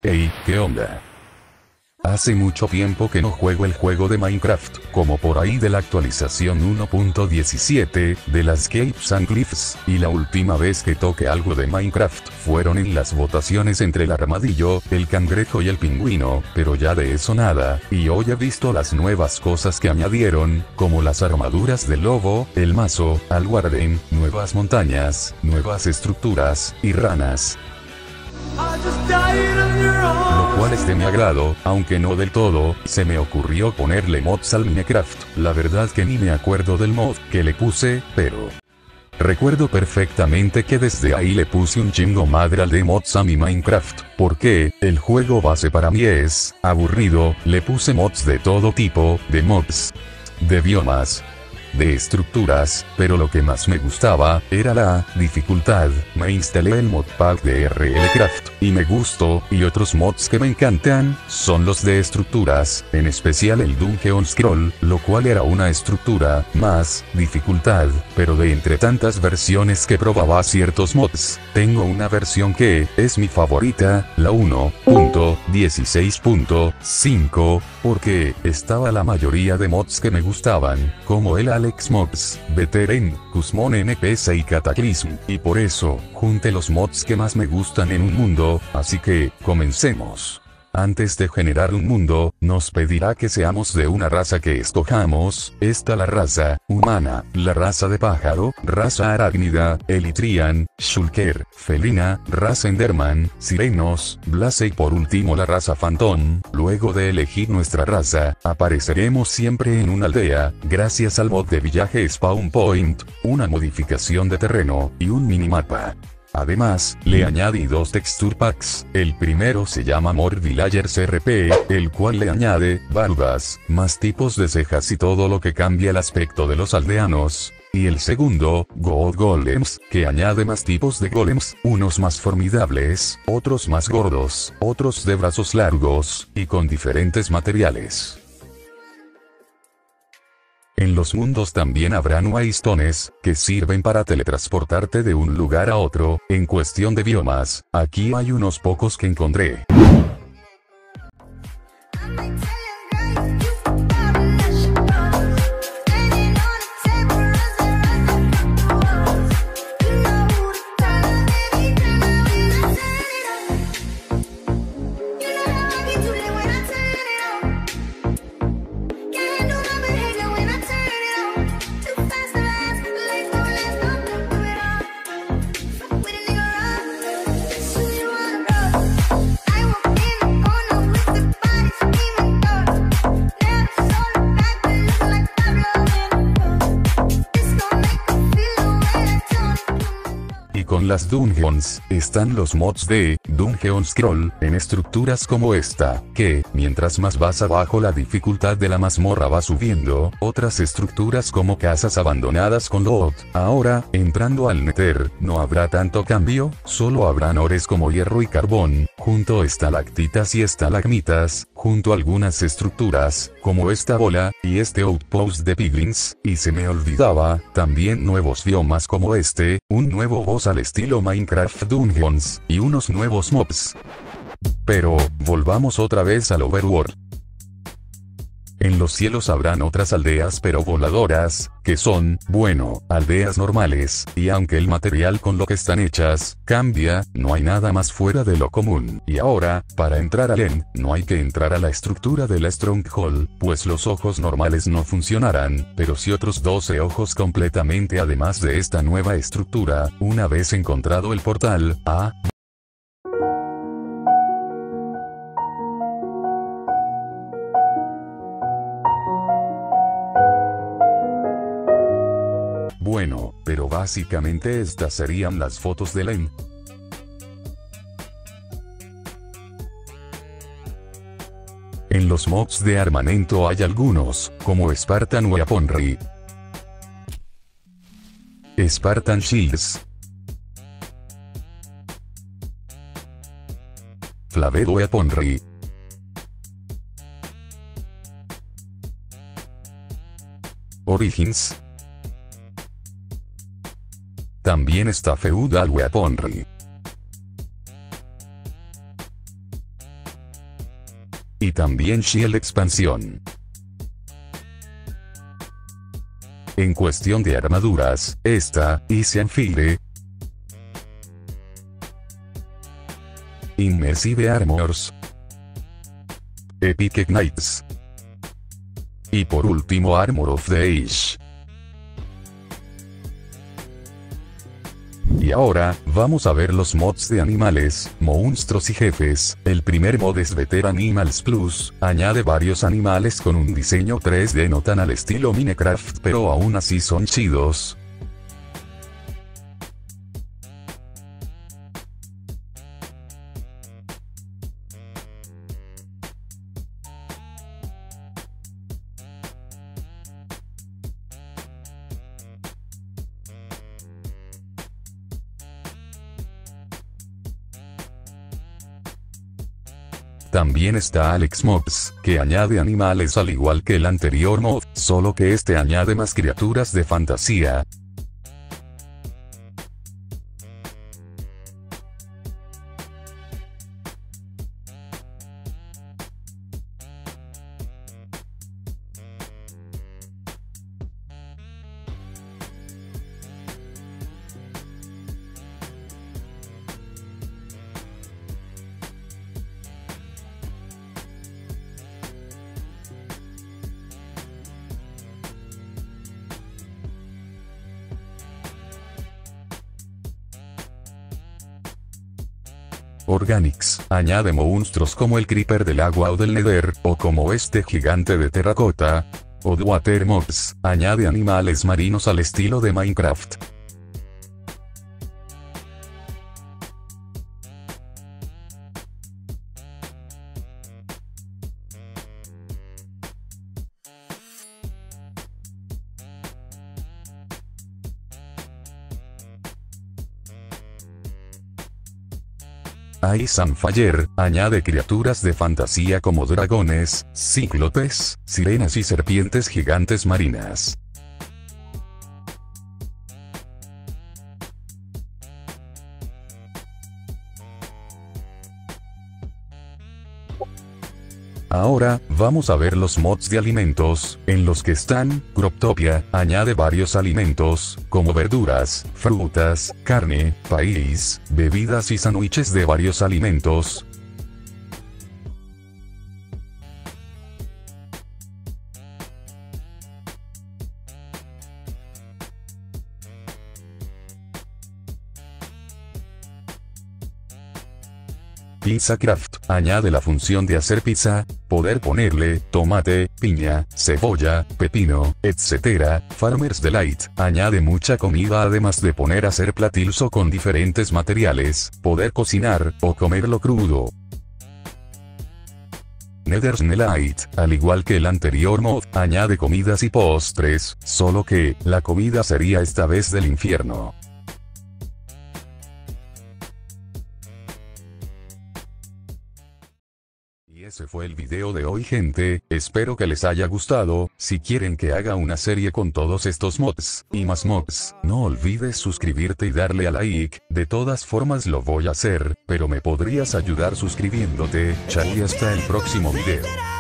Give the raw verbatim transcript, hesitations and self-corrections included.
Hey, ¿qué onda? Hace mucho tiempo que no juego el juego de Minecraft, como por ahí de la actualización uno punto diecisiete, de las Caves and Cliffs, y la última vez que toqué algo de Minecraft fueron en las votaciones entre el armadillo, el cangrejo y el pingüino, pero ya de eso nada, y hoy he visto las nuevas cosas que añadieron, como las armaduras del lobo, el mazo, al guardián, nuevas montañas, nuevas estructuras, y ranas. Lo cual es de mi agrado, aunque no del todo. Se me ocurrió ponerle mods al Minecraft. La verdad que ni me acuerdo del mod que le puse, pero recuerdo perfectamente que desde ahí le puse un chingo madre al de mods a mi Minecraft, porque el juego base para mí es aburrido. Le puse mods de todo tipo, de mobs, de biomas, de estructuras, pero lo que más me gustaba era la dificultad. Me instalé el modpack de R L Craft y me gustó, y otros mods que me encantan son los de estructuras, en especial el Dungeon Scroll, lo cual era una estructura más dificultad, pero de entre tantas versiones que probaba ciertos mods, tengo una versión que es mi favorita, la uno punto dieciséis punto cinco, porque estaba la mayoría de mods que me gustaban, como el Alex Mods, Veteran, Cusmon N P C y Cataclysm, y por eso, junté los mods que más me gustan en un mundo, así que, comencemos. Antes de generar un mundo, nos pedirá que seamos de una raza que escojamos. Está la raza humana, la raza de pájaro, raza arácnida, Elytrian, Shulker, felina, raza enderman, sirenos, blaze y por último la raza phantom. Luego de elegir nuestra raza, apareceremos siempre en una aldea, gracias al mod de villaje Spawn Point, una modificación de terreno, y un minimapa. Además, le añadí dos texture packs. El primero se llama More Villagers R P, el cual le añade barbas, más tipos de cejas y todo lo que cambia el aspecto de los aldeanos. Y el segundo, God Golems, que añade más tipos de golems, unos más formidables, otros más gordos, otros de brazos largos, y con diferentes materiales. En los mundos también habrá Waystones, que sirven para teletransportarte de un lugar a otro. En cuestión de biomas, aquí hay unos pocos que encontré. Con las Dungeons, están los mods de Dungeon Scroll, en estructuras como esta, que, mientras más vas abajo la dificultad de la mazmorra va subiendo. Otras estructuras como casas abandonadas con loot. Ahora, entrando al Nether, no habrá tanto cambio, solo habrán ores como hierro y carbón, junto a estalactitas y estalagmitas, junto a algunas estructuras, como esta bola, y este outpost de piglins, y se me olvidaba, también nuevos biomas como este, un nuevo boss al estilo Minecraft Dungeons, y unos nuevos mobs. Pero, volvamos otra vez al Overworld. En los cielos habrán otras aldeas pero voladoras, que son, bueno, aldeas normales, y aunque el material con lo que están hechas, cambia, no hay nada más fuera de lo común. Y ahora, para entrar al End, no hay que entrar a la estructura de la Stronghold, pues los ojos normales no funcionarán, pero sí otros doce ojos completamente además de esta nueva estructura, una vez encontrado el portal, a... Bueno, pero básicamente estas serían las fotos del End. En los mobs de armamento hay algunos, como Spartan Weaponry, Spartan Shields, Flaved Weaponry, Origins. También está Feudal Weaponry. Y también Shield expansión. En cuestión de armaduras, esta, Isian Fire, Immersive Armors, Epic Ignites, y por último Armor of the Age. Y ahora, vamos a ver los mods de animales, monstruos y jefes. El primer mod es Better Animals Plus, añade varios animales con un diseño tres D no tan al estilo Minecraft, pero aún así son chidos. También está Alex Mobs, que añade animales al igual que el anterior mod, solo que este añade más criaturas de fantasía. Organics, añade monstruos como el Creeper del agua o del Nether, o como este gigante de terracota. Oddwater Mobs, añade animales marinos al estilo de Minecraft. Ice and Fire, añade criaturas de fantasía como dragones, cíclopes, sirenas y serpientes gigantes marinas. Ahora, vamos a ver los mods de alimentos, en los que están, Croptopia, añade varios alimentos, como verduras, frutas, carne, país, bebidas y sándwiches de varios alimentos. PizzaCraft, añade la función de hacer pizza, poder ponerle tomate, piña, cebolla, pepino, etcétera. Farmer's Delight, añade mucha comida además de poner a hacer platillos con diferentes materiales, poder cocinar, o comerlo crudo. Nether's Delight, al igual que el anterior mod, añade comidas y postres, solo que, la comida sería esta vez del infierno. Y ese fue el video de hoy, gente, espero que les haya gustado. Si quieren que haga una serie con todos estos mods, y más mods, no olvides suscribirte y darle a like. De todas formas lo voy a hacer, pero me podrías ayudar suscribiéndote. Chao y hasta el próximo video.